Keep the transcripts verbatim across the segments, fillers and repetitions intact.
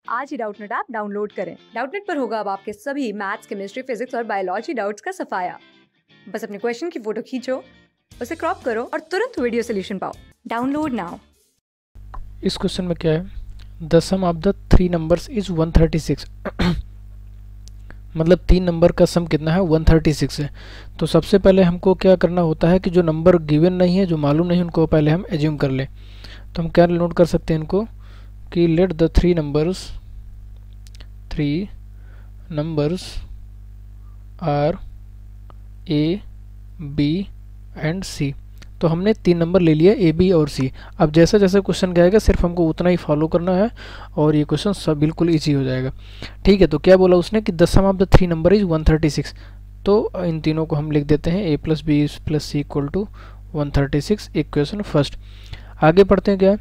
आज ही Doubtnut app download करें। डाउटनेट पर होगा अब आपके सभी मैथ्स, केमिस्ट्री, फिजिक्स और बायोलॉजी डाउट्स का सफाया। बस अपने क्वेश्चन की फोटो खींचो, उसे क्रॉप करो और तुरंत वीडियो सोल्यूशन पाओ। Download now. इस क्वेश्चन में क्या है, the sum of the three numbers is one thirty six. मतलब तीन नंबर का सम कितना है, वन थर्टी सिक्स है। तो सबसे पहले हमको क्या करना होता है कि जो नंबर गिवन नहीं है, जो मालूम नहीं, उनको पहले हम एज्यूम कर लें। तो हम क्या नोट कर सकते हैं इनको कि let the three numbers three numbers are A B and C. तो हमने तीन नंबर ले लिया, ए बी और सी। अब जैसा जैसा क्वेश्चन आएगा सिर्फ हमको उतना ही फॉलो करना है और ये क्वेश्चन सब बिल्कुल इजी हो जाएगा। ठीक है, तो क्या बोला उसने कि the sum of the three number is one thirty six. तो इन तीनों को हम लिख देते हैं, A plus B plus C equal to one thirty six. Equation first. आगे पढ़ते हैं क्या,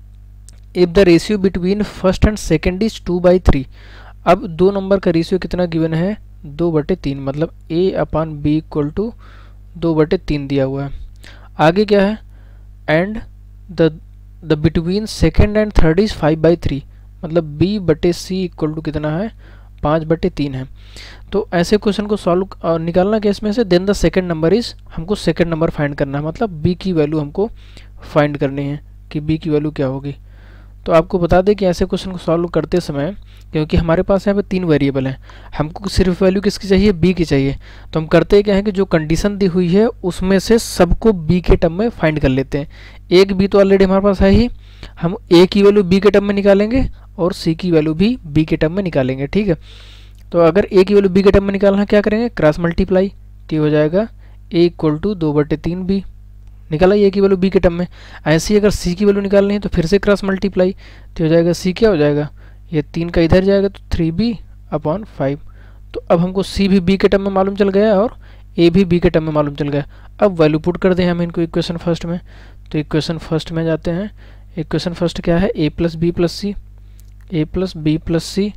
if the ratio between first and second is two by three. अब दो नंबर का रेशियो कितना गिवन है, दो बटे तीन, मतलब A upon B equal to दो बटे तीन दिया हुआ है। आगे क्या है, and the the between second and third is five by three, मतलब बी बटे सी इक्वल टू कितना है, पाँच बटे तीन है। तो ऐसे क्वेश्चन को सॉल्व निकालना क्या इसमें से, then the second number is, हमको सेकेंड नंबर फाइंड करना है, मतलब बी की वैल्यू हमको फाइंड करनी है कि बी की वैल्यू क्या होगी। तो आपको बता दें कि ऐसे क्वेश्चन को सॉल्व करते समय, क्योंकि हमारे पास यहाँ पे तीन वेरिएबल हैं, हमको सिर्फ वैल्यू किसकी चाहिए, बी की चाहिए। तो हम करते क्या है कि जो कंडीशन दी हुई है उसमें से सबको बी के टर्म में फाइंड कर लेते हैं। एक बी तो ऑलरेडी हमारे पास है ही, हम ए की वैल्यू बी के टर्म में निकालेंगे और सी की वैल्यू भी बी के टर्म में निकालेंगे। ठीक है, तो अगर ए की वैल्यू बी के टर्म में निकालना क्या करेंगे, क्रॉस मल्टीप्लाई। तो हो जाएगा ए इक्वल टू दो बटे तीन बी, निकाला ए की वैल्यू बी के टर्म में। ऐसे ही अगर सी की वैल्यू निकालनी है तो फिर से क्रॉस मल्टीप्लाई। तो हो जाएगा सी क्या हो जाएगा, ये तीन का इधर जाएगा तो थ्री बी अपॉन फाइव। तो अब हमको सी भी बी के टर्म में मालूम चल गया और ए भी बी के टर्म में मालूम चल गया। अब वैल्यू पुट कर दें हम इनको इक्वेशन फर्स्ट में। तो इक्वेशन फर्स्ट में जाते हैं। इक्वेशन फर्स्ट क्या है, A plus B plus C, A plus B plus C,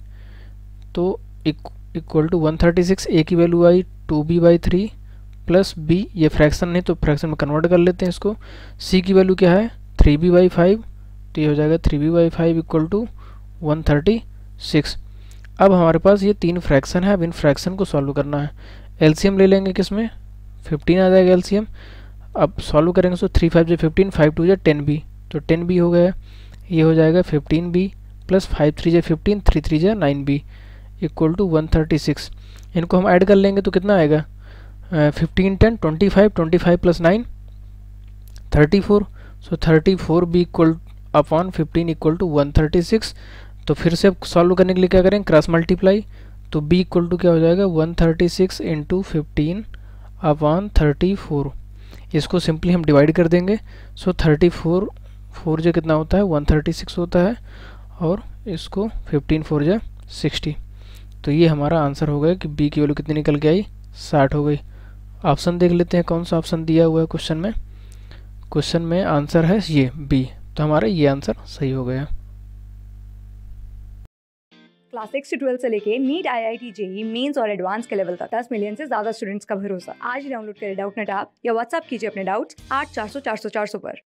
तो equal to one thirty six. A की value I two B by three plus B, ये फ्रैक्शन नहीं तो फ्रैक्शन में कन्वर्ट कर लेते हैं इसको। सी की वैल्यू क्या है, थ्री बी बाई फाइव, तो ये हो जाएगा three B by five equal to one thirty six. अब हमारे पास ये तीन फ्रैक्शन है, अब इन फ्रैक्शन को सॉल्व करना है। एलसीएम ले लेंगे किसमें, फिफ्टीन आ जाएगा एलसीएम। अब सॉल्व करेंगे तो थ्री फाइव जो फिफ्टीन, फाइव टू जो टेन बी, तो टेन बी हो गया। ये हो जाएगा fifteen B plus five three जो फिफ्टीन, थ्री थ्री जो nine B equal to one thirty six. इनको हम ऐड कर लेंगे तो कितना आएगा, fifteen ten twenty five, twenty five plus nine thirty four. So thirty four B equal upon fifteen equal to one thirty six. तो फिर से अब सॉल्व करने के लिए क्या करें, क्रॉस मल्टीप्लाई। तो b इक्वल टू क्या हो जाएगा, one thirty six into fifteen upon thirty four. इसको सिंपली हम डिवाइड कर देंगे। सो थर्टी फोर फोर जो कितना होता है, वन थर्टी सिक्स होता है, और इसको फिफ्टीन फोर जो सिक्सटी। तो ये हमारा आंसर हो गया कि b की वैल्यू कितनी निकल के आई, साठ हो गई। ऑप्शन देख लेते हैं कौन सा ऑप्शन दिया हुआ है क्वेश्चन में। क्वेश्चन में आंसर है ये बी, तो हमारा ये आंसर सही हो गया। क्लास सिक्स से ट्वेल्थ से लेके NEET, I I T, JEE Mains और एडवांस के लेवल तक दस मिलियन से ज्यादा स्टूडेंट्स का भरोसा। आज ही डाउनलोड करें डाउटनेट ऐप या व्हाट्सएप कीजिए अपने डाउट्स आठ चार सौ चार सौ चार सौ पर।